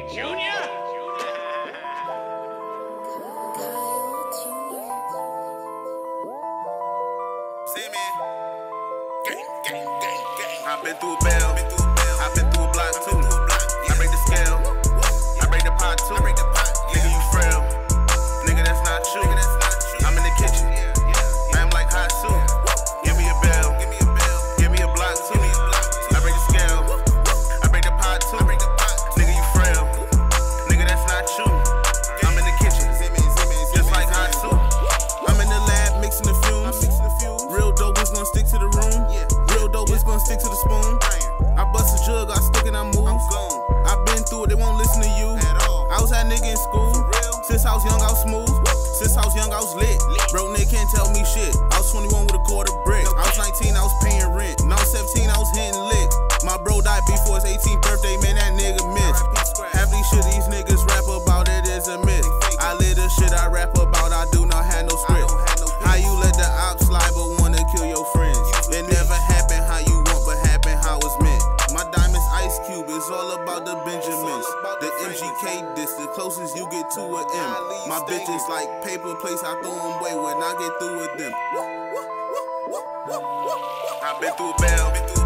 Junior? See me? Gang. I've been through a bell. I've been through a block too. I break the scale. I break the pot too. Nigga, you frail. Nigga, that's not you. I'm in the kitchen. I'm like hot soup. Give me a bell. Give me a block too. I break the scale. I break the pot too. Nigga, you frail. Nigga, that's not you. I'm in the kitchen. Just like hot soup. I'm in the lab mixing the fumes. Real dope is gonna stick to the room. Real dope is gonna stick to the spoon. I bust a jug, I stick and I move. I've been through it, they won't listen to you. I was that nigga in school. Since I was young, I was smooth. Since I was young, I was lit. Bro, nigga can't tell me shit. I was 21 with a quarter brick. I was 19, I was paying rent. When I was 17, I was hitting lick. My bro died before his 18th birthday, man, that nigga missed. Half these shit these niggas rap about it is a myth. I live the shit I rap about, I do not have no script. How you let the ops slide but wanna kill your friends? It never happened how you want, but happened how it's meant. My diamonds Ice Cube, it's all about the Benjamins. The MGK diss, the closest you get to an M. My bitches like paper plates, I throw them away when I get through with them. I've been through a bell.